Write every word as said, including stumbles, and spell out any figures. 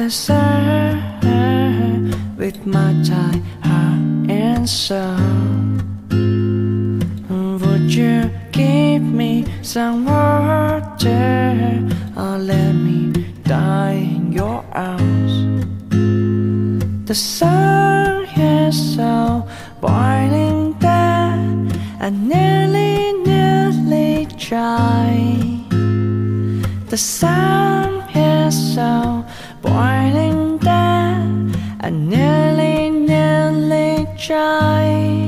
answer with my tired heart and soul. Would you give me some water or let me die in your arms? The sun is so boiling that I nearly, nearly dry. The sun is so boiling that I nearly, nearly dry.